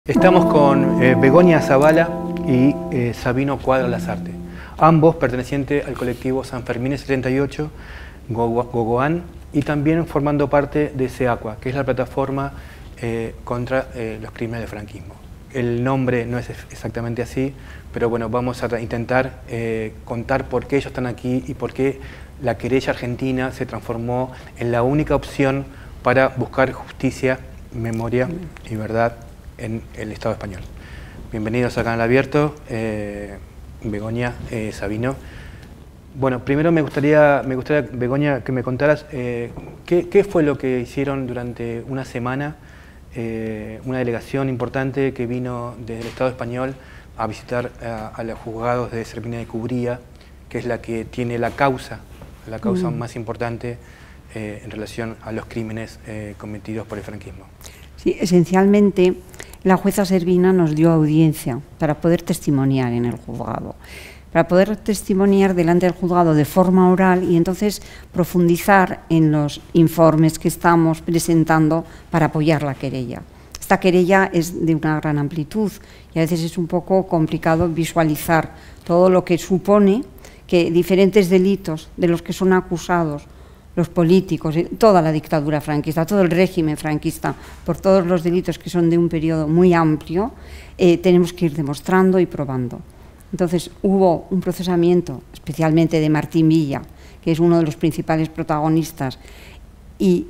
Estamos con Begoña Zavala y Sabino Cuadra Lasarte, ambos pertenecientes al colectivo San Fermín 78, Gogoán, y también formando parte de SEACUA, que es la plataforma contra los crímenes del franquismo. El nombre no es exactamente así, pero bueno, vamos a intentar contar por qué ellos están aquí y por qué la querella argentina se transformó en la única opción para buscar justicia, memoria y verdad en el Estado español. Bienvenidos a Canal Abierto, Begoña, Sabino. Bueno, primero me gustaría, Begoña, que me contaras qué fue lo que hicieron durante una semana, una delegación importante que vino desde el Estado español a visitar a los juzgados de Cervina de Cubría, que es la que tiene la causa más importante en relación a los crímenes cometidos por el franquismo. Sí, esencialmente la jueza Cervina nos dio audiencia para poder testimoniar en el juzgado, para poder testimoniar delante del juzgado de forma oral y entonces profundizar en los informes que estamos presentando para apoyar la querella. Esta querella es de una gran amplitud y a veces es un poco complicado visualizar todo lo que supone que diferentes delitos de los que son acusados los políticos, toda la dictadura franquista, todo el régimen franquista, por todos los delitos que son de un periodo muy amplio, tenemos que ir demostrando y probando. Entonces hubo un procesamiento, especialmente de Martín Villa, que es uno de los principales protagonistas, y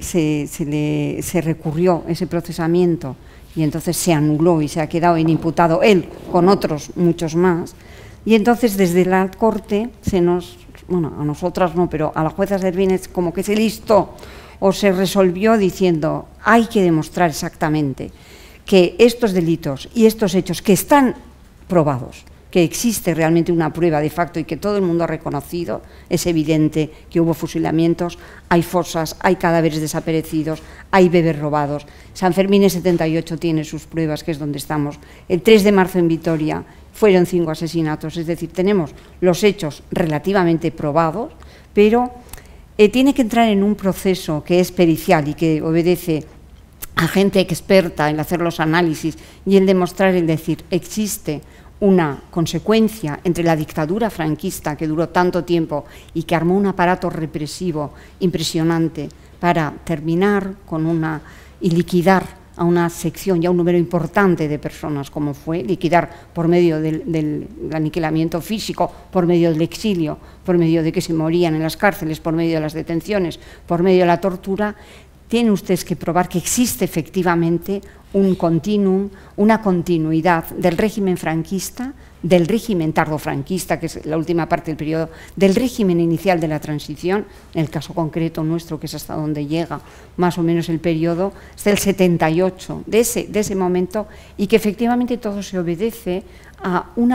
se recurrió ese procesamiento y entonces se anuló y se ha quedado inimputado él con otros muchos más. Y entonces desde la Corte bueno, a nosotras no, pero a la jueza Cervina como que se listó o se resolvió diciendo hay que demostrar exactamente que estos delitos y estos hechos que están probados, que existe realmente una prueba de facto y que todo el mundo ha reconocido, es evidente que hubo fusilamientos, hay fosas, hay cadáveres desaparecidos, hay bebés robados. San Fermín 78 tiene sus pruebas, que es donde estamos. El 3 de marzo en Vitoria fueron 5 asesinatos, es decir, tenemos los hechos relativamente probados, pero tiene que entrar en un proceso que es pericial y que obedece a gente experta en hacer los análisis y en demostrar, es decir, existe una consecuencia entre la dictadura franquista que duró tanto tiempo y que armó un aparato represivo impresionante para terminar con y liquidar a una sección y a un número importante de personas, como fue liquidar por medio del aniquilamiento físico, por medio del exilio, por medio de que se morían en las cárceles, por medio de las detenciones, por medio de la tortura. Tienen ustedes que probar que existe efectivamente un continuum, una continuidad del régimen franquista, del régimen tardofranquista, que es la última parte del periodo, del régimen inicial de la transición, en el caso concreto nuestro, que es hasta donde llega más o menos el periodo, es del 78, de ese momento, y que efectivamente todo se obedece a la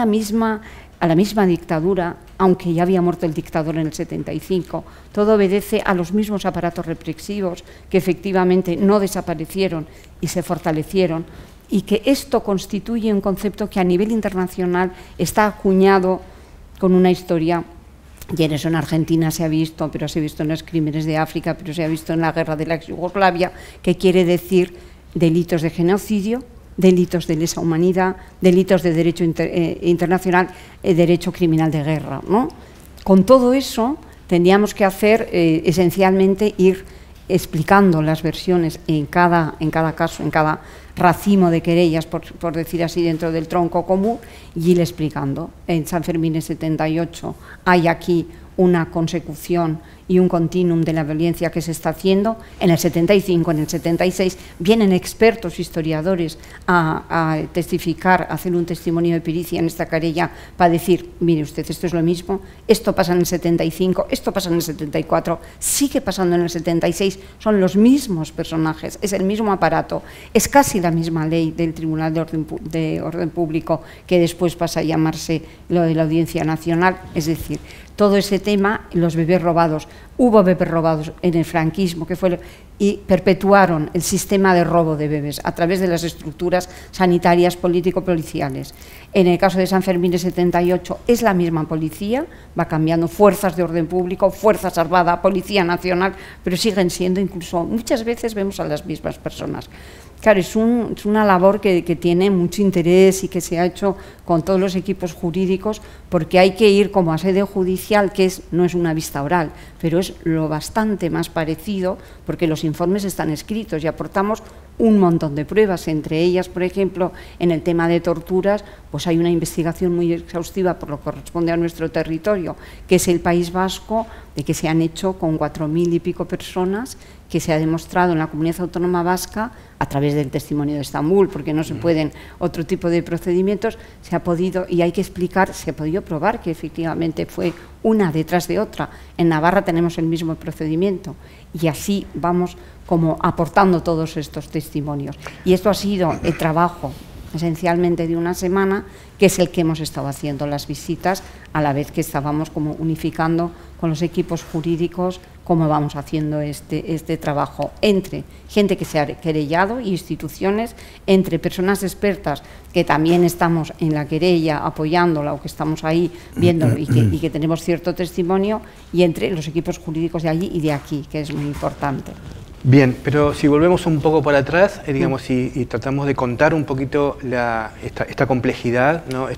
misma dictadura, aunque ya había muerto el dictador en el 75, todo obedece a los mismos aparatos represivos que efectivamente no desaparecieron y se fortalecieron, y que esto constituye un concepto que a nivel internacional está acuñado con una historia, y en eso en Argentina se ha visto, pero se ha visto en los crímenes de África, pero se ha visto en la guerra de la ex Yugoslavia, que quiere decir delitos de genocidio, delitos de lesa humanidad, delitos de derecho internacional, derecho criminal de guerra, ¿no? Con todo eso tendríamos que hacer esencialmente ir explicando las versiones en cada caso, en cada racimo de querellas, por decir así, dentro del tronco común, y ir explicando. En San Fermín 78 hay aquí una consecución y un continuum de la violencia que se está haciendo. En el 75, en el 76, vienen expertos historiadores a testificar, a hacer un testimonio de pericia en esta querella para decir, mire usted, esto es lo mismo, esto pasa en el 75, esto pasa en el 74, sigue pasando en el 76, son los mismos personajes, es el mismo aparato, es casi la misma ley del Tribunal de Orden Público que después pasa a llamarse lo de la Audiencia Nacional, es decir, todo ese tema, los bebés robados. Hubo bebés robados en el franquismo y perpetuaron el sistema de robo de bebés a través de las estructuras sanitarias político-policiales. En el caso de San Fermín 78 es la misma policía, va cambiando fuerzas de orden público, Fuerzas Armadas, Policía Nacional, pero siguen siendo incluso, muchas veces vemos a las mismas personas. Claro, es una labor que tiene mucho interés y que se ha hecho con todos los equipos jurídicos, porque hay que ir como a sede judicial, que no es una vista oral, pero es lo bastante más parecido, porque los informes están escritos y aportamos un montón de pruebas, entre ellas, por ejemplo, en el tema de torturas, pues hay una investigación muy exhaustiva por lo que corresponde a nuestro territorio, que es el País Vasco, de que se han hecho con 4.000 y pico personas, que se ha demostrado en la Comunidad Autónoma Vasca, a través del testimonio de Estambul, porque no se pueden otro tipo de procedimientos, se ha podido, y hay que explicar, se ha podido probar que efectivamente fue una detrás de otra. En Navarra tenemos el mismo procedimiento, y así vamos como aportando todos estos testimonios. Y esto ha sido el trabajo esencialmente de una semana, que es el que hemos estado haciendo las visitas, a la vez que estábamos como unificando con los equipos jurídicos cómo vamos haciendo este trabajo entre gente que se ha querellado y instituciones, entre personas expertas que también estamos en la querella apoyándola o que estamos ahí viéndolo y que tenemos cierto testimonio, y entre los equipos jurídicos de allí y de aquí, que es muy importante. Bien, pero si volvemos un poco para atrás, digamos, y tratamos de contar un poquito esta complejidad, ¿no?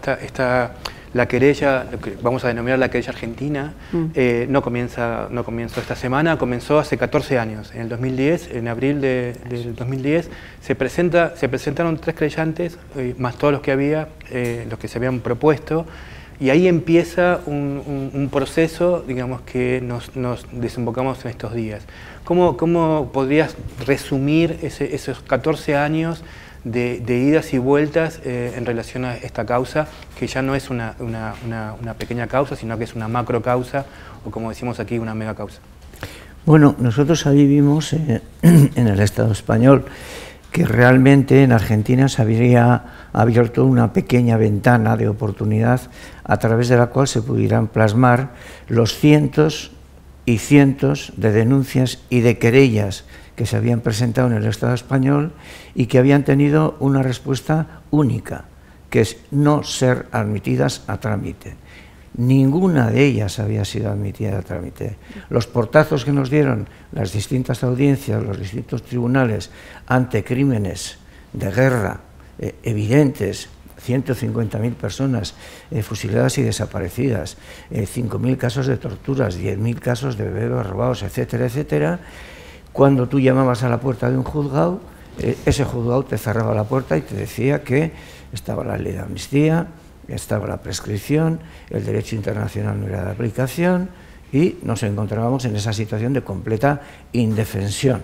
La querella, lo que vamos a denominar la querella argentina, no comenzó esta semana, comenzó hace 14 años. En el 2010, en abril del 2010, se presentaron 3 querellantes, más todos los que había, los que se habían propuesto, y ahí empieza un proceso, digamos, que nos desembocamos en estos días. ¿Cómo podrías resumir esos 14 años de idas y vueltas en relación a esta causa, que ya no es una pequeña causa, sino que es una macro causa, o como decimos aquí, una mega causa? Bueno, nosotros ahí vimos en el Estado español que realmente en Argentina se habría abierto una pequeña ventana de oportunidad a través de la cual se pudieran plasmar los cientos y cientos de denuncias y de querellas que se habían presentado en el Estado español y que habían tenido una respuesta única, que es no ser admitidas a trámite. Ninguna de ellas había sido admitida a trámite. Los portazos que nos dieron las distintas audiencias, los distintos tribunales, ante crímenes de guerra evidentes, 150.000 personas fusiladas y desaparecidas, 5.000 casos de torturas, 10.000 casos de bebés robados, etcétera, etcétera. Cuando tú llamabas a la puerta de un juzgado, ese juzgado te cerraba la puerta y te decía que estaba la ley de amnistía, estaba la prescripción, el derecho internacional no era de aplicación, y nos encontrábamos en esa situación de completa indefensión.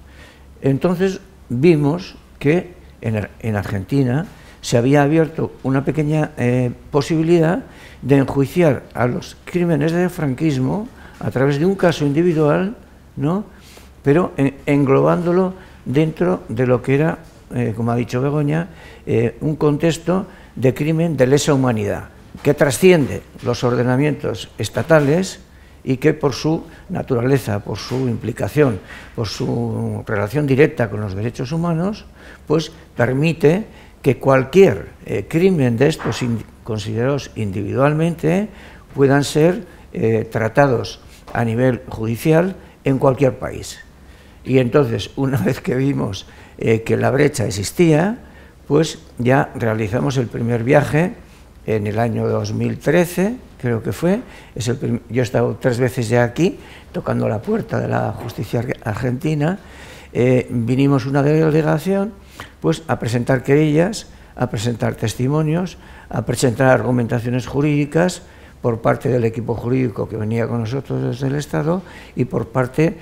Entonces vimos que en Argentina se había abierto una pequeña posibilidad de enjuiciar a los crímenes del franquismo a través de un caso individual, ¿no?, pero englobándolo dentro de lo que era, como ha dicho Begoña, un contexto de crimen de lesa humanidad, que trasciende los ordenamientos estatales y que por su naturaleza, por su implicación, por su relación directa con los derechos humanos, pues permite que cualquier crimen de estos considerados individualmente puedan ser tratados a nivel judicial en cualquier país. Y entonces, una vez que vimos que la brecha existía, pues ya realizamos el primer viaje en el año 2013, creo que fue. Yo he estado 3 veces ya aquí, tocando la puerta de la justicia argentina. Vinimos una delegación pues a presentar querellas, a presentar testimonios, a presentar argumentaciones jurídicas por parte del equipo jurídico que venía con nosotros desde el Estado y por parte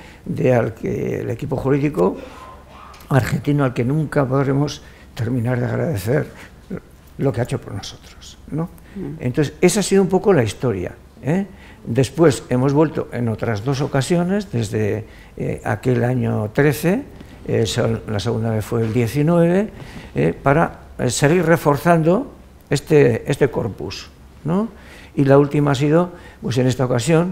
del equipo jurídico argentino, al que nunca podremos terminar de agradecer lo que ha hecho por nosotros, ¿no? Entonces, esa ha sido un poco la historia, ¿eh? Después hemos vuelto en otras 2 ocasiones, desde aquel año 13, la segunda vez fue el 19, para seguir reforzando este corpus, ¿no? Y la última ha sido, pues en esta ocasión,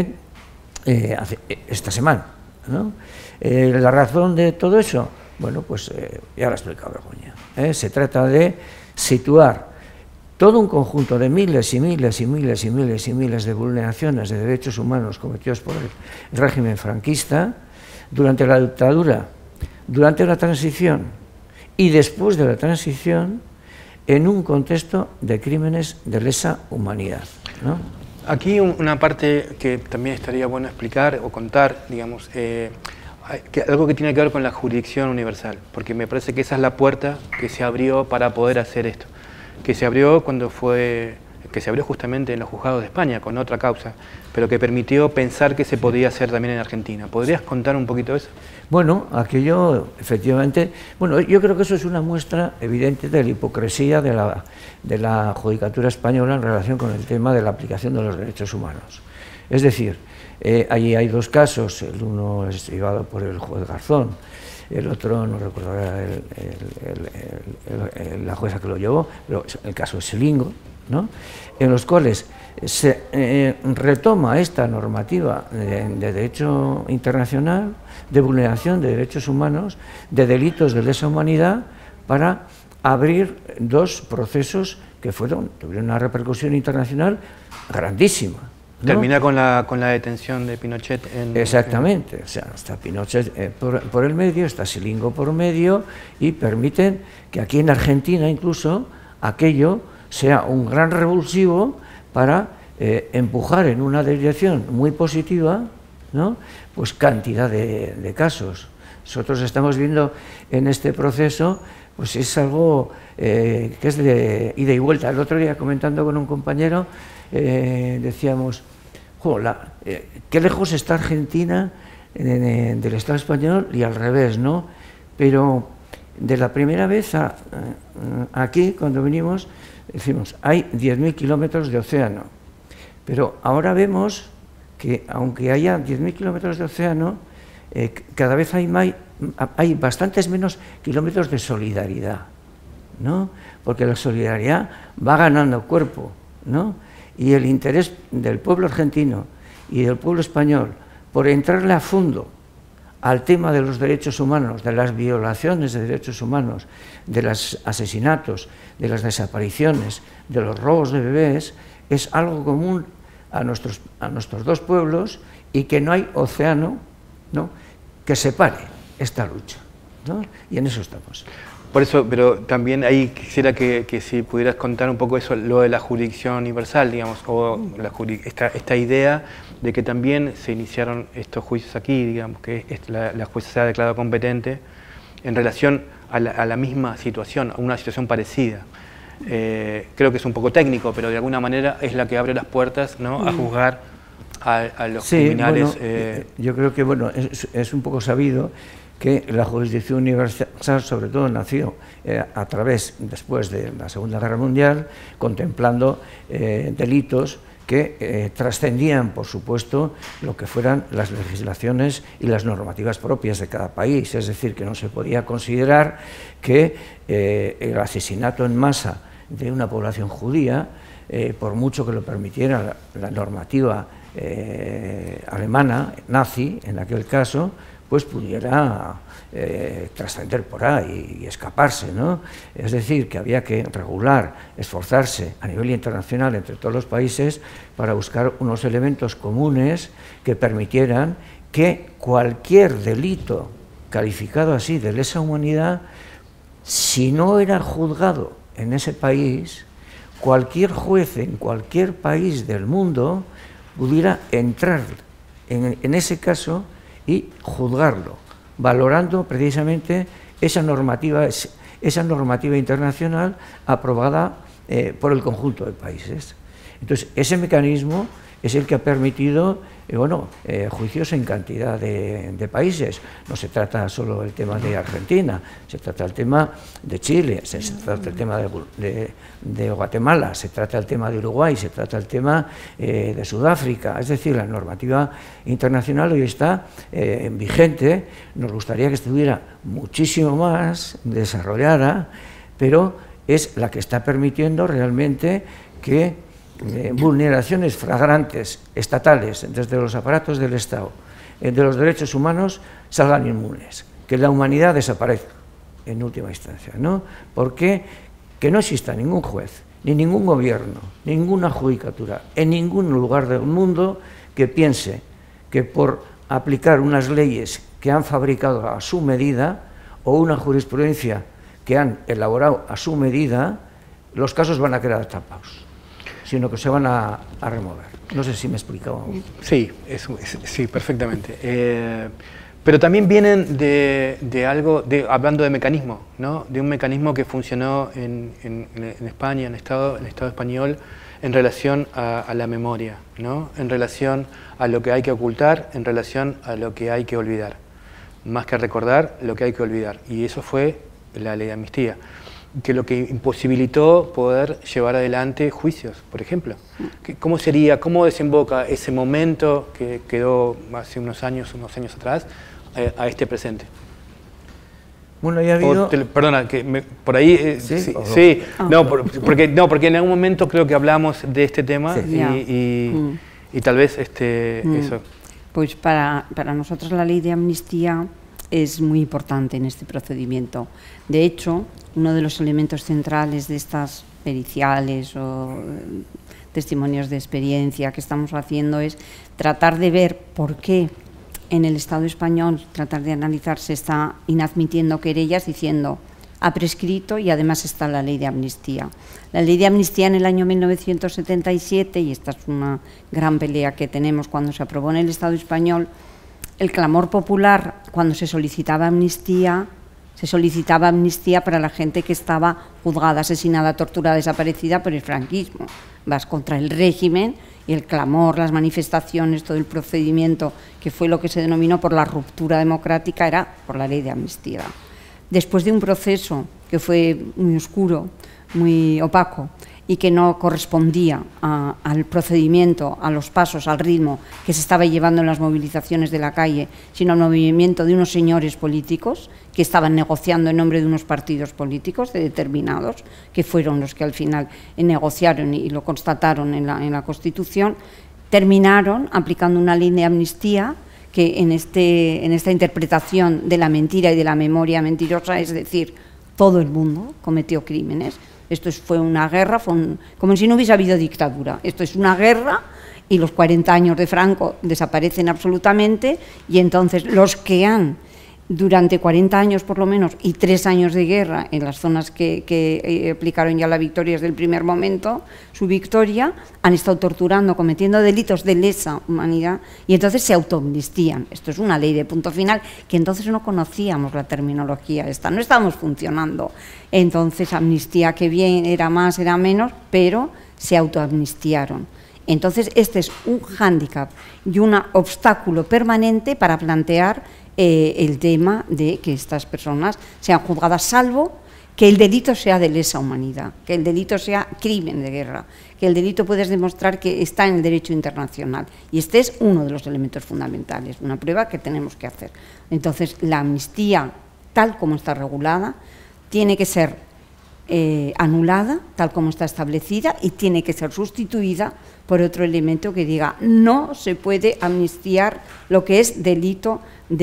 esta semana, ¿no? La razón de todo eso, bueno, pues ya lo ha explicado Begoña. Se trata de situar todo un conjunto de miles y miles y miles y miles y miles de vulneraciones de derechos humanos cometidos por el régimen franquista durante la dictadura, durante la transición y después de la transición en un contexto de crímenes de lesa humanidad, ¿no? Aquí una parte que también estaría bueno explicar o contar, digamos, algo que tiene que ver con la jurisdicción universal, porque me parece que esa es la puerta que se abrió para poder hacer esto, que se abrió justamente en los juzgados de España con otra causa, pero que permitió pensar que se podía hacer también en Argentina. ¿Podrías contar un poquito eso? Bueno, aquello, efectivamente, bueno, yo creo que eso es una muestra evidente de la hipocresía de la judicatura española en relación con el tema de la aplicación de los derechos humanos. Es decir, allí hay dos casos, el uno es llevado por el juez Garzón, el otro, no recuerdo la jueza que lo llevó, pero el caso es Scilingo, ¿no? En los cuales se retoma esta normativa de derecho internacional, de vulneración de derechos humanos, de delitos de lesa humanidad, para abrir dos procesos que tuvieron una repercusión internacional grandísima, ¿no? Termina con la detención de Pinochet. Exactamente, o sea, está Pinochet por el medio, está Scilingo por medio, y permiten que aquí en Argentina incluso aquello sea un gran revulsivo para empujar en una dirección muy positiva, ¿no? Pues cantidad de casos. Nosotros estamos viendo en este proceso, pues es algo que es de ida y vuelta. El otro día, comentando con un compañero, decíamos, qué lejos está Argentina del Estado español y al revés, ¿no? Pero de la primera vez aquí, cuando venimos, decimos, hay 10.000 kilómetros de océano, pero ahora vemos que aunque haya 10.000 kilómetros de océano, cada vez hay bastantes menos kilómetros de solidaridad, ¿no? Porque la solidaridad va ganando cuerpo, ¿no? Y el interés del pueblo argentino y del pueblo español por entrarle a fondo al tema de los derechos humanos, de las violaciones de derechos humanos, de los asesinatos, de las desapariciones, de los robos de bebés, es algo común a nuestros dos pueblos, y que no hay océano, ¿no?, que separe esta lucha, ¿no? Y en eso estamos. Por eso, pero también ahí quisiera que si pudieras contar un poco eso, lo de la jurisdicción universal, digamos, o esta idea de que también se iniciaron estos juicios aquí, digamos, que la jueza se ha declarado competente en relación a la misma situación, a una situación parecida. Creo que es un poco técnico, pero de alguna manera es la que abre las puertas, ¿no?, a juzgar a los criminales. Bueno, yo creo que es un poco sabido que la jurisdicción universal, sobre todo, nació después de la Segunda Guerra Mundial, contemplando delitos que trascendían, por supuesto, lo que fueran las legislaciones y las normativas propias de cada país. Es decir, que no se podía considerar que el asesinato en masa de una población judía, por mucho que lo permitiera la normativa alemana, nazi, en aquel caso, pues pudiera trascender por ahí y escaparse, ¿no? Es decir, que había que regular, esforzarse a nivel internacional entre todos los países para buscar unos elementos comunes que permitieran que cualquier delito calificado así de lesa humanidad, si no era juzgado en ese país, cualquier juez en cualquier país del mundo pudiera entrar en ese caso y juzgarlo, valorando precisamente esa normativa internacional aprobada por el conjunto de países. Entonces, ese mecanismo es el que ha permitido juicios en cantidad de países. No se trata solo del tema de Argentina, se trata del tema de Chile, se trata del tema de Guatemala, se trata del tema de Uruguay, se trata del tema de Sudáfrica. Es decir, la normativa internacional hoy está vigente. Nos gustaría que estuviera muchísimo más desarrollada, pero es la que está permitiendo realmente que vulneraciones flagrantes estatales desde los aparatos del Estado de los derechos humanos salgan inmunes, que la humanidad desaparezca en última instancia, ¿no? Porque que no exista ningún juez, ni ningún gobierno, ninguna judicatura en ningún lugar del mundo que piense que por aplicar unas leyes que han fabricado a su medida o una jurisprudencia que han elaborado a su medida, los casos van a quedar tapados, sino que se van a remover. No sé si me he explicado. Sí, sí, perfectamente. Pero también vienen de algo, hablando de mecanismo, ¿no? De un mecanismo que funcionó en España, en el Estado español, en relación a la memoria, ¿no? En relación a lo que hay que ocultar, en relación a lo que hay que olvidar. Más que recordar, lo que hay que olvidar. Y eso fue la ley de amnistía, que lo que imposibilitó poder llevar adelante juicios, por ejemplo. ¿Cómo sería, cómo desemboca ese momento que quedó hace unos años atrás, a este presente? Bueno, ya ha habido... Perdona, que por ahí... sí. No, porque en algún momento creo que hablamos de este tema, sí. Y tal vez eso... Pues para nosotros la ley de amnistía es muy importante en este procedimiento. De hecho, uno de los elementos centrales de estas periciales o testimonios de experiencia que estamos haciendo es tratar de ver por qué en el Estado español, tratar de analizar, se está inadmitiendo querellas diciendo ha prescrito y además está la ley de amnistía. La ley de amnistía en el año 1977, y esta es una gran pelea que tenemos cuando se aprobó en el Estado español, el clamor popular cuando se solicitaba amnistía para la gente que estaba juzgada, asesinada, torturada, desaparecida por el franquismo. Vas contra el régimen y el clamor, las manifestaciones, todo el procedimiento, que fue lo que se denominó por la ruptura democrática, era por la ley de amnistía. Después de un proceso que fue muy oscuro, muy opaco, y que no correspondía al procedimiento, a los pasos, al ritmo que se estaba llevando en las movilizaciones de la calle, sino al movimiento de unos señores políticos que estaban negociando en nombre de unos partidos políticos determinados, que fueron los que al final negociaron y lo constataron en la Constitución, terminaron aplicando una ley de amnistía que en esta interpretación de la mentira y de la memoria mentirosa, es decir, todo el mundo cometió crímenes. Esto fue una guerra, como si no hubiese habido dictadura. Esto es una guerra y los 40 años de Franco desaparecen absolutamente, y entonces los que han, durante 40 años por lo menos, y 3 años de guerra en las zonas que aplicaron ya la victoria desde el primer momento, su victoria, han estado torturando, cometiendo delitos de lesa humanidad, y entonces se autoamnistían. Esto es una ley de punto final, que entonces no conocíamos la terminología esta, no estábamos funcionando. Entonces, amnistía, que bien, era más, era menos, pero se autoamnistiaron. Entonces, este es un hándicap y un obstáculo permanente para plantear el tema de que estas personas sean juzgadas, salvo que el delito sea de lesa humanidad, que el delito sea crimen de guerra, que el delito puedes demostrar que está en el derecho internacional. Y este es uno de los elementos fundamentales, una prueba que tenemos que hacer. Entonces, la amnistía, tal como está regulada, tiene que ser anulada, tal como está establecida, y tiene que ser sustituida por otro elemento que diga no se puede amnistiar lo que es delito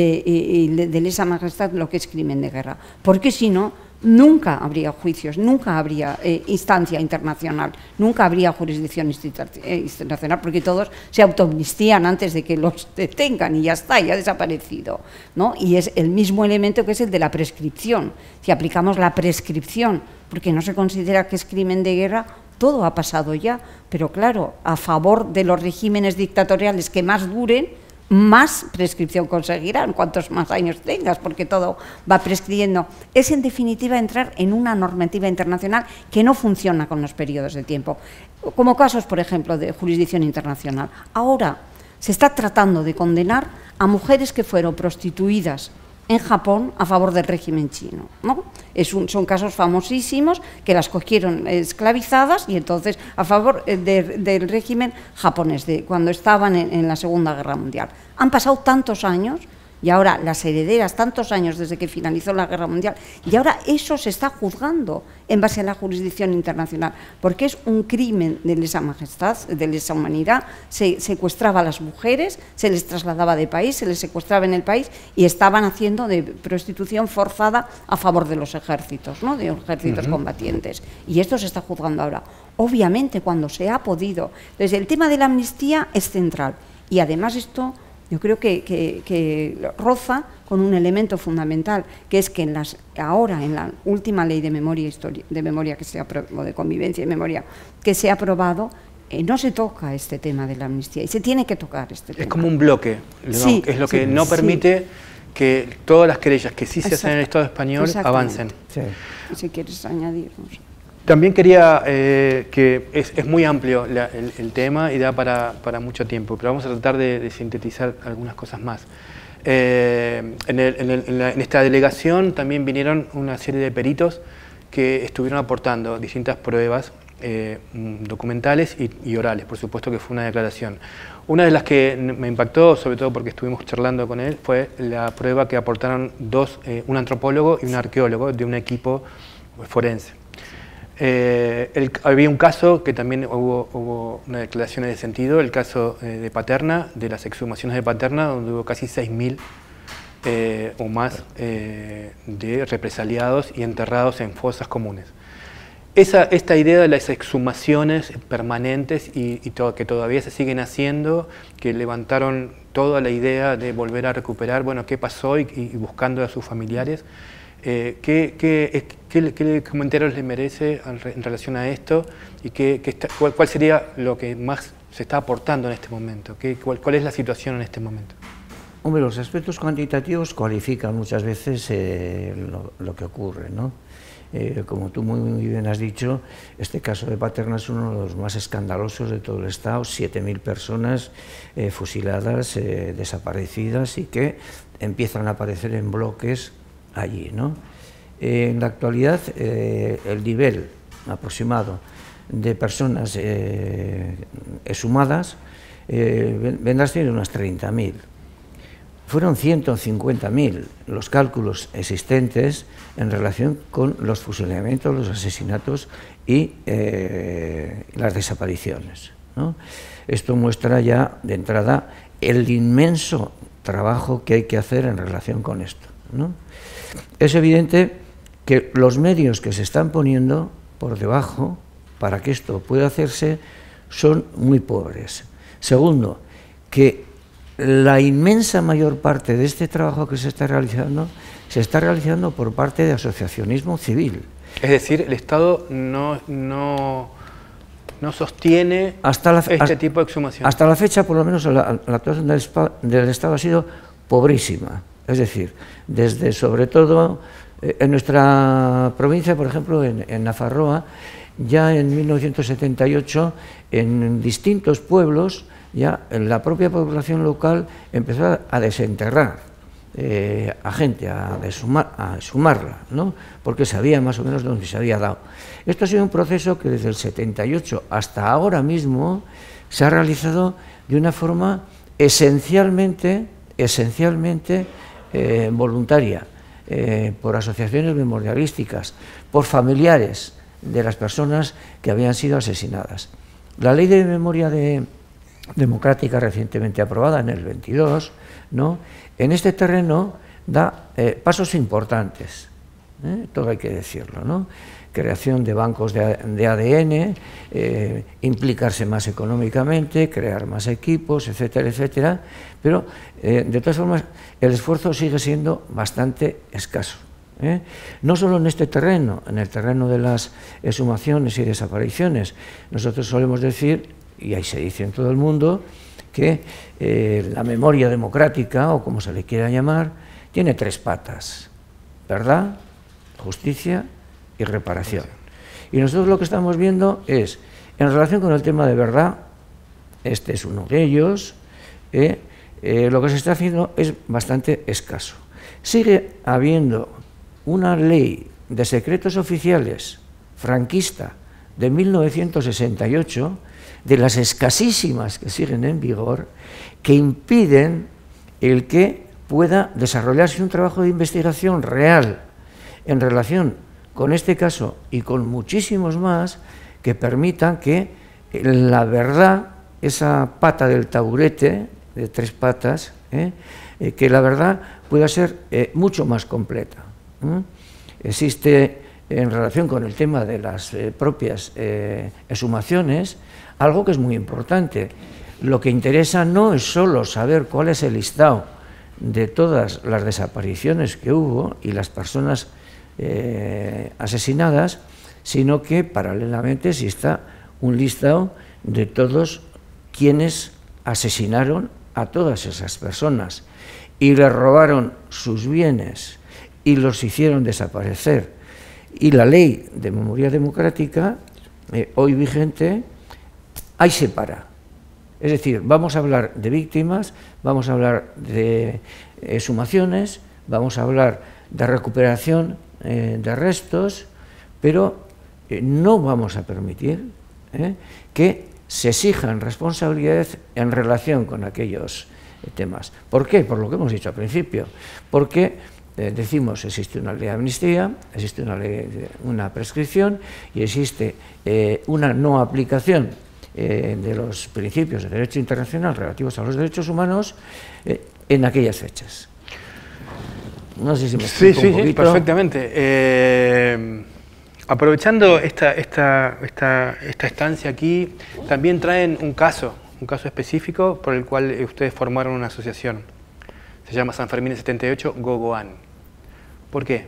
de lesa majestad, lo que es crimen de guerra, porque si no, nunca habría juicios, nunca habría instancia internacional, nunca habría jurisdicción internacional, porque todos se autoamnistían antes de que los detengan y ya está, ya ha desaparecido, ¿no? Y es el mismo elemento que es el de la prescripción. Si aplicamos la prescripción, porque no se considera que es crimen de guerra, todo ha pasado ya, pero claro, a favor de los regímenes dictatoriales que más duren, más prescripción conseguirán, cuantos más años tengas, porque todo va prescribiendo. Es, en definitiva, entrar en una normativa internacional que no funciona con los periodos de tiempo, como casos, por ejemplo, de jurisdicción internacional. Ahora se está tratando de condenar a mujeres que fueron prostituidas en Japón a favor del régimen chino, ¿no? Son casos famosísimos que las cogieron esclavizadas y entonces a favor del régimen japonés, cuando estaban en la Segunda Guerra Mundial. Han pasado tantos años y ahora las herederas, tantos años desde que finalizó la Guerra Mundial, y ahora eso se está juzgando en base a la jurisdicción internacional, porque es un crimen de lesa majestad, de lesa humanidad. Se secuestraba a las mujeres, se les trasladaba de país, se les secuestraba en el país y estaban haciendo de prostitución forzada a favor de los ejércitos, ¿no? De los ejércitos combatientes. Y esto se está juzgando ahora. Obviamente, cuando se ha podido. Entonces, el tema de la amnistía es central. Y además esto, yo creo que roza con un elemento fundamental, que es que ahora en la última ley de memoria que se o de convivencia y memoria que se ha aprobado, no se toca este tema de la amnistía y se tiene que tocar este tema. Es como un bloque, sí, es lo que no permite que todas las querellas que sí se hacen en el Estado español avancen. Sí. Si quieres añadir. No sé. También quería, que es muy amplio el tema y da para mucho tiempo, pero vamos a tratar de sintetizar algunas cosas más. En esta delegación también vinieron una serie de peritos que estuvieron aportando distintas pruebas documentales y orales, por supuesto que fue una declaración. Una de las que me impactó, sobre todo porque estuvimos charlando con él, fue la prueba que aportaron un antropólogo y un arqueólogo de un equipo forense. Había un caso que también hubo una declaración de sentido, el caso de Paterna, de las exhumaciones de Paterna, donde hubo casi 6.000 o más de represaliados y enterrados en fosas comunes. Esta idea de las exhumaciones permanentes y que todavía se siguen haciendo, que levantaron toda la idea de volver a recuperar, bueno, qué pasó y buscando a sus familiares, ¿qué comentarios le merece en relación a esto y cuál sería lo que más se está aportando en este momento? ¿Cuál es la situación en este momento? Hombre, los aspectos cuantitativos cualifican muchas veces lo que ocurre, ¿no? Como tú muy bien has dicho, este caso de Paterna es uno de los más escandalosos de todo el Estado, 7.000 personas fusiladas, desaparecidas y que empiezan a aparecer en bloques allí, ¿no? En la actualidad, el nivel aproximado de personas exhumadas vendrá a ser unas 30.000. Fueron 150.000 los cálculos existentes en relación con los fusilamientos, los asesinatos y las desapariciones, ¿no? Esto muestra ya de entrada el inmenso trabajo que hay que hacer en relación con esto, ¿no? Es evidente que los medios que se están poniendo por debajo para que esto pueda hacerse son muy pobres. Segundo, que la inmensa mayor parte de este trabajo que se está realizando por parte de asociacionismo civil. Es decir, el Estado no sostiene este tipo de exhumación. Hasta la fecha, por lo menos, la actuación del Estado ha sido pobrísima. Es decir, desde sobre todo en nuestra provincia, por ejemplo, en Nafarroa, ya en 1978, en distintos pueblos, ya la propia población local empezó a desenterrar a gente, a exhumarla, ¿no? Porque sabía más o menos dónde se había dado. Esto ha sido un proceso que desde el 78 hasta ahora mismo se ha realizado de una forma esencialmente voluntaria, por asociaciones memorialísticas, por familiares de las personas que habían sido asesinadas. La ley de memoria democrática recientemente aprobada en el 22, ¿no?, en este terreno da pasos importantes, todo hay que decirlo, ¿no? Creación de bancos de ADN, implicarse más económicamente, crear más equipos, etcétera, etcétera, pero de todas formas el esfuerzo sigue siendo bastante escaso. No solo en este terreno, en el terreno de las exhumaciones y desapariciones. Nosotros solemos decir, y ahí se dice en todo el mundo, que la memoria democrática, o como se le quiera llamar, tiene 3 patas: verdad, justicia y reparación. Y nosotros lo que estamos viendo es, en relación con el tema de verdad, este es uno de ellos, lo que se está haciendo es bastante escaso. Sigue habiendo una ley de secretos oficiales franquista de 1968, de las escasísimas que siguen en vigor, que impiden el que pueda desarrollarse un trabajo de investigación real en relación con este caso y con muchísimos más, que permitan que la verdad, esa pata del taburete de 3 patas, que la verdad pueda ser mucho más completa. Existe, en relación con el tema de las propias exhumaciones, algo que es muy importante. Lo que interesa no es solo saber cuál es el listado de todas las desapariciones que hubo y las personas asesinadas, sino que paralelamente exista un listado de todos quienes asesinaron a todas esas personas y les robaron sus bienes y los hicieron desaparecer. Y la ley de memoria democrática, hoy vigente, ahí se para. Es decir, vamos a hablar de víctimas, vamos a hablar de exhumaciones, vamos a hablar de recuperación de restos, pero no vamos a permitir que se exijan responsabilidades en relación con aquellos temas. ¿Por qué? Por lo que hemos dicho al principio. Porque decimos, existe una ley de amnistía, existe una prescripción y existe una no aplicación de los principios de derecho internacional relativos a los derechos humanos en aquellas fechas. No sé si me explico un poquito. Sí, perfectamente. Aprovechando esta estancia aquí, también traen un caso específico por el cual ustedes formaron una asociación. Se llama Sanfermines 78 Gogoán. ¿Por qué?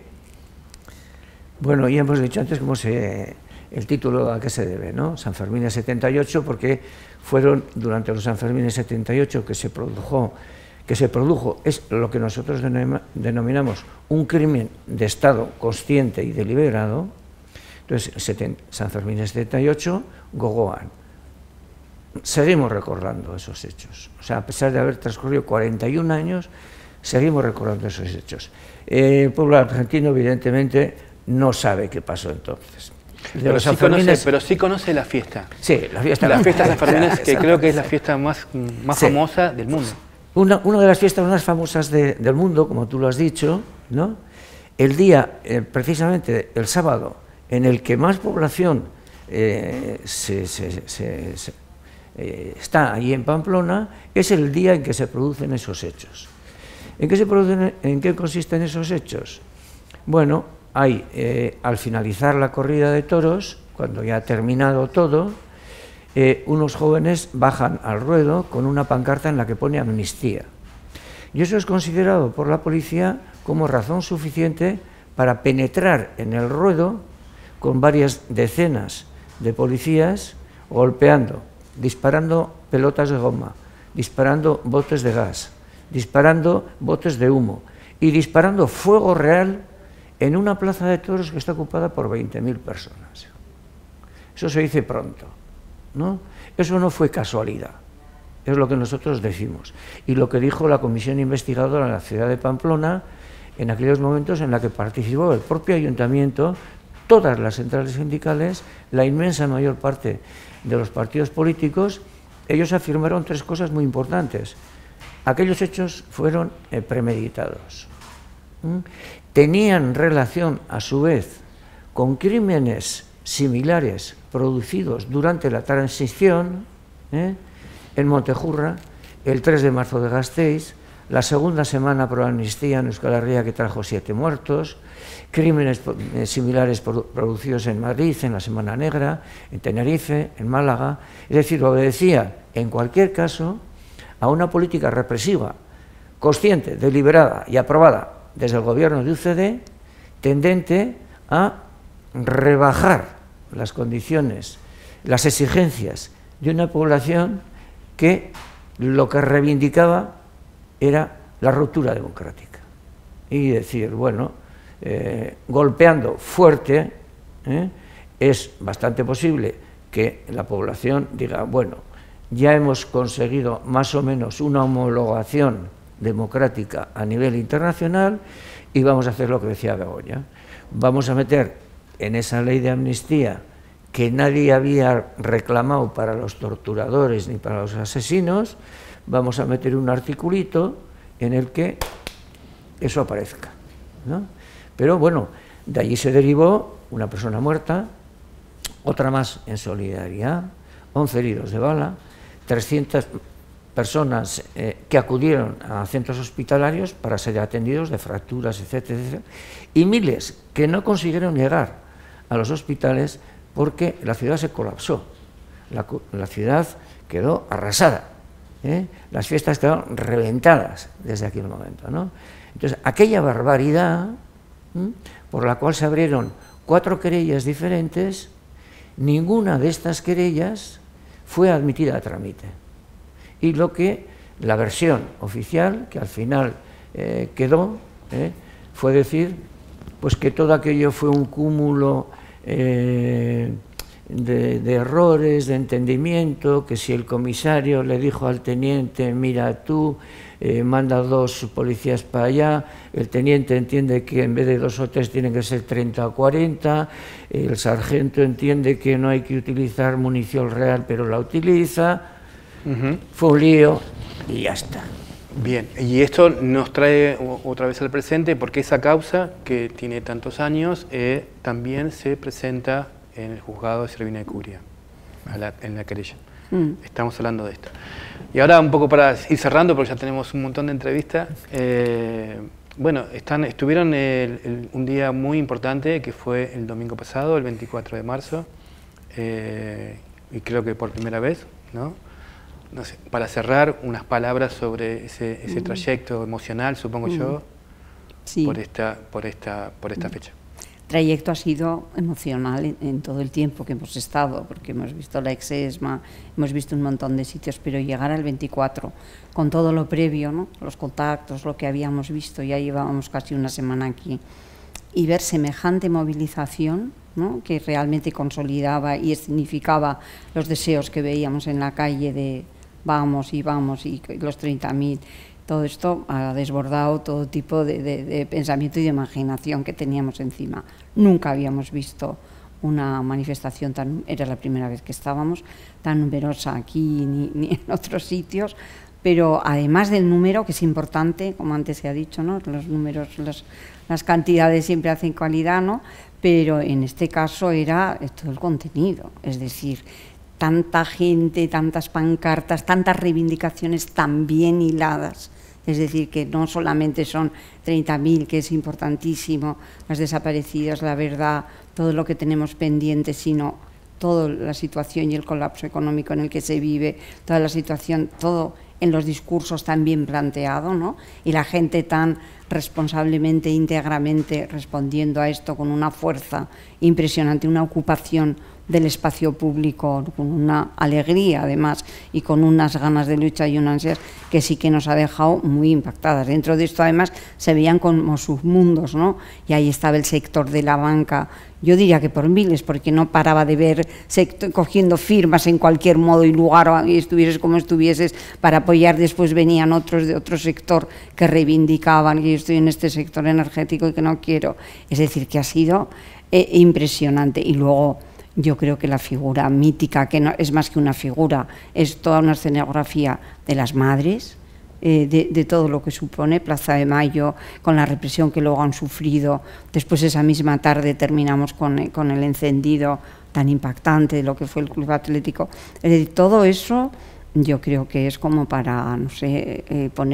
Bueno, ya hemos dicho antes el título a qué se debe, ¿no? Sanfermines 78, porque fueron durante los Sanfermines 78 que se produjo, es lo que nosotros denominamos un crimen de Estado consciente y deliberado. Entonces, Sanfermines 78, Gogoán. Seguimos recordando esos hechos. O sea, a pesar de haber transcurrido 41 años, seguimos recordando esos hechos. El pueblo argentino, evidentemente, no sabe qué pasó entonces. Pero sí conoce la fiesta. Sí, la fiesta. La fiesta de Sanfermines, que creo que es la fiesta más famosa del mundo. Una de las fiestas más famosas del mundo, como tú lo has dicho, ¿no? El día, precisamente el sábado, en el que más población está allí en Pamplona, es el día en que se producen esos hechos. ¿En qué consisten esos hechos? Bueno, hay, al finalizar la corrida de toros, cuando ya ha terminado todo, unos jóvenes bajan al ruedo con una pancarta en la que pone amnistía. Y eso es considerado por la policía como razón suficiente para penetrar en el ruedo con varias decenas de policías golpeando, disparando pelotas de goma, disparando botes de gas, disparando botes de humo y disparando fuego real en una plaza de toros que está ocupada por 20.000 personas. Eso se dice pronto, ¿no? Eso no fue casualidad, es lo que nosotros decimos. Y lo que dijo la comisión investigadora en la ciudad de Pamplona en aquellos momentos en la que participó el propio ayuntamiento, todas las centrales sindicales, la inmensa mayor parte de los partidos políticos. Ellos afirmaron tres cosas muy importantes. Aquellos hechos fueron premeditados. Tenían relación, a su vez, con crímenes similares producidos durante la transición en Montejurra, el 3 de marzo de Gasteiz, la segunda semana pro amnistía en Euskal Herria que trajo 7 muertos, crímenes similares producidos en Madrid en la Semana Negra, en Tenerife, en Málaga. Es decir, obedecía, en cualquier caso, a una política represiva, consciente, deliberada y aprobada desde el gobierno de UCD, tendente a rebajar las condiciones, las exigencias de una población que lo que reivindicaba era la ruptura democrática. Y decir, bueno, golpeando fuerte, es bastante posible que la población diga, bueno, ya hemos conseguido más o menos una homologación democrática a nivel internacional y vamos a hacer lo que decía Begoña. Vamos a meter en esa ley de amnistía que nadie había reclamado para los torturadores ni para los asesinos, vamos a meter un articulito en el que eso aparezca, ¿no? Pero bueno, de allí se derivó una persona muerta, otra más en solidaridad, 11 heridos de bala, 300 personas que acudieron a centros hospitalarios para ser atendidos de fracturas, etcétera, etcétera, y miles que no consiguieron llegar a los hospitales porque la ciudad se colapsó, la ciudad quedó arrasada, Las fiestas quedaron reventadas desde aquel momento, ¿no? Entonces, aquella barbaridad, por la cual se abrieron 4 querellas diferentes, ninguna de estas querellas fue admitida a trámite. Y la versión oficial, que al final quedó, fue decir pues que todo aquello fue un cúmulo de errores, de entendimiento, que si el comisario le dijo al teniente, mira tú, manda 2 policías para allá, el teniente entiende que en vez de 2 o 3 tienen que ser 30 o 40, el sargento entiende que no hay que utilizar munición real, pero la utiliza, fue un lío y ya está. Bien, y esto nos trae otra vez al presente, porque esa causa, que tiene tantos años, también se presenta en el juzgado de Cervina de Curia, en la querella. Estamos hablando de esto. Y ahora un poco para ir cerrando, porque ya tenemos un montón de entrevistas. Bueno, estuvieron un día muy importante, que fue el domingo pasado, el 24 de marzo, y creo que por primera vez, ¿no? No sé, para cerrar, unas palabras sobre ese trayecto emocional, supongo yo, sí, por esta fecha. El trayecto ha sido emocional en todo el tiempo que hemos estado, porque hemos visto la Exesma, hemos visto un montón de sitios, pero llegar al 24 con todo lo previo, ¿no? Los contactos, lo que habíamos visto, ya llevábamos casi una semana aquí, y ver semejante movilización, ¿no? Que realmente consolidaba y significaba los deseos que veíamos en la calle de vamos y los 30.000, todo esto ha desbordado todo tipo de pensamiento y de imaginación que teníamos encima. Nunca habíamos visto una manifestación era la primera vez que estábamos, tan numerosa aquí ni en otros sitios, pero además del número, que es importante, como antes se ha dicho, ¿no? Los números, las cantidades siempre hacen calidad, ¿no? Pero en este caso era todo el contenido, es decir, tanta gente, tantas pancartas, tantas reivindicaciones tan bien hiladas, es decir, que no solamente son 30.000, que es importantísimo, los desaparecidos, la verdad, todo lo que tenemos pendiente, sino toda la situación y el colapso económico en el que se vive, toda la situación, todo en los discursos tan bien planteado, ¿no? Y la gente tan responsablemente, íntegramente respondiendo a esto con una fuerza impresionante, una ocupación del espacio público con una alegría además y con unas ganas de lucha y unas ansias que sí que nos ha dejado muy impactadas. Dentro de esto además se veían como submundos, ¿no? Y ahí estaba el sector de la banca, yo diría que por miles, porque no paraba de ver cogiendo firmas en cualquier modo y lugar, y estuvieses como estuvieses, para apoyar. Después venían otros de otro sector que reivindicaban que yo estoy en este sector energético y que no quiero. Es decir, que ha sido impresionante. Y luego yo creo que la figura mítica, que no es más que una figura, es toda una escenografía de las madres, de todo lo que supone Plaza de Mayo, con la represión que luego han sufrido. Después esa misma tarde terminamos con el encendido tan impactante de lo que fue el Club Atlético. Todo eso yo creo que es como para, no sé,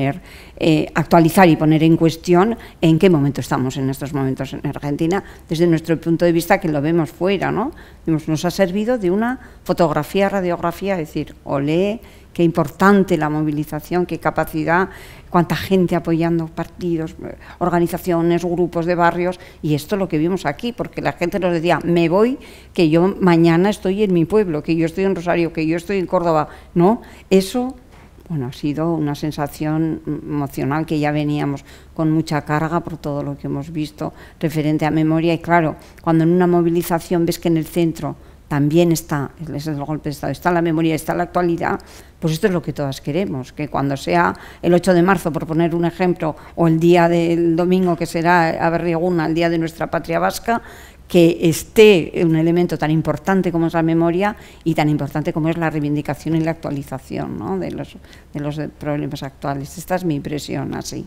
actualizar y poner en cuestión en qué momento estamos en estos momentos en Argentina, desde nuestro punto de vista, que lo vemos fuera, ¿no? Nos ha servido de una fotografía, radiografía, es decir, olé, qué importante la movilización, qué capacidad, cuánta gente apoyando partidos, organizaciones, grupos de barrios, y esto es lo que vimos aquí, porque la gente nos decía, me voy, que yo mañana estoy en mi pueblo, que yo estoy en Rosario, que yo estoy en Córdoba, ¿no? Eso, bueno, ha sido una sensación emocional que ya veníamos con mucha carga por todo lo que hemos visto referente a memoria, y claro, cuando en una movilización ves que en el centro también está el golpe de Estado, está la memoria, está la actualidad, pues esto es lo que todas queremos, que cuando sea el 8 de marzo, por poner un ejemplo, o el día del domingo, que será Aberrieguna, el día de nuestra patria vasca, que esté un elemento tan importante como es la memoria y tan importante como es la reivindicación y la actualización, ¿no? de los problemas actuales. Esta es mi impresión, así.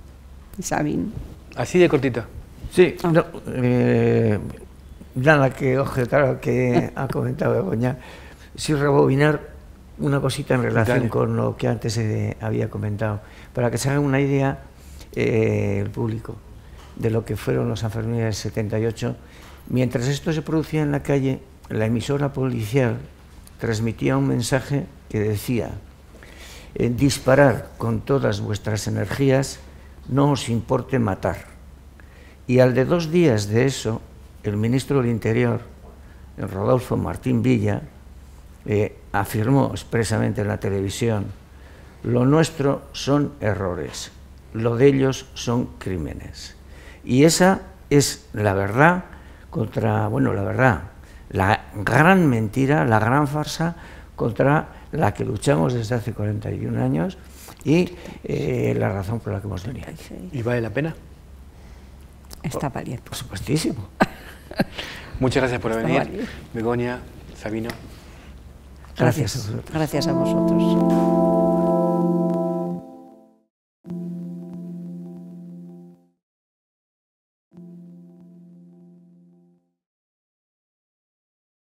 Sabín. Así de cortito. Sí, no, nada que objetar al que ha comentado Begoña, sí rebobinar una cosita en relación con lo que antes había comentado, para que se hagan una idea el público de lo que fueron los Sanfermines del 78. Mientras esto se producía en la calle, la emisora policial transmitía un mensaje que decía: disparar con todas vuestras energías, no os importe matar. Y al de 2 días de eso, el ministro del Interior, Rodolfo Martín Villa, afirmó expresamente en la televisión: lo nuestro son errores, lo de ellos son crímenes. Y esa es la verdad contra, bueno, la verdad, la gran mentira, la gran farsa contra la que luchamos desde hace 41 años y la razón por la que hemos venido. ¿Y vale la pena? Está valiente. Por supuestísimo. Muchas gracias por venir, Begoña, Sabino. Gracias a vosotros. Gracias a vosotros.